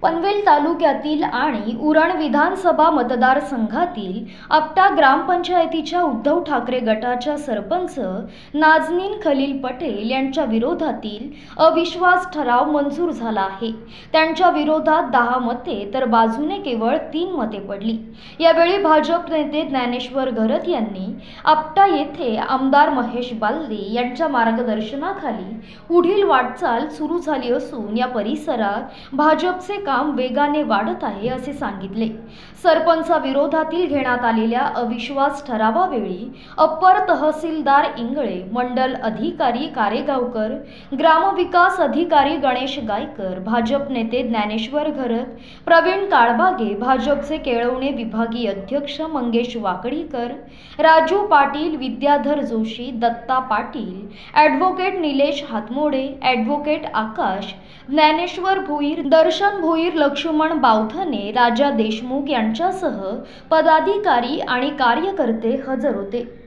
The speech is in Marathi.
पनवेल तालुक्यातील आणि उरण विधानसभा मतदारसंघातील आपटा ग्रामपंचायतीच्या उद्धव ठाकरे गटाच्या सरपंच नाजनीन खलील पटेल यांच्या विरोधातील अविश्वास ठराव मंजूर झाला आहे। त्यांच्या विरोधात 10 मते तर बाजूने केवळ 3 मते पडली। यावेळी भाजप नेते ज्ञानेश्वर घरत यांनी आपटा येथे आमदार महेश बालदे यांच्या मार्गदर्शनाखाली पुढील वाटचाल सुरू झाली असून या परिसरात भाजपचे काम वेगाने वाढत आहे असे सांगितले। सरपंचाविरोधातील घेण्यात आलेल्या अविश्वास ठरावावेळी अप्पर तहसीलदार इंगळे, मंडल अधिकारी कारेगावकर, ग्रामविकास अधिकारी गणेश गायकर, भाजप नेते ज्ञानेश्वर घरत, प्रवीण काळबागे, भाजपचे केळवणे विभागीय अध्यक्ष मंगेश वाकडीकर, राजू पाटील, विद्याधर जोशी, दत्ता पाटील, ॲडव्होकेट निलेश हातमोडे, ॲडव्होकेट आकाश, ज्ञानेश्वर भोईर, दर्शन भोईर, लक्ष्मण बावधने, राजा देशमुख यांच्यासह पदाधिकारी आणि कार्यकर्ते हजर होते।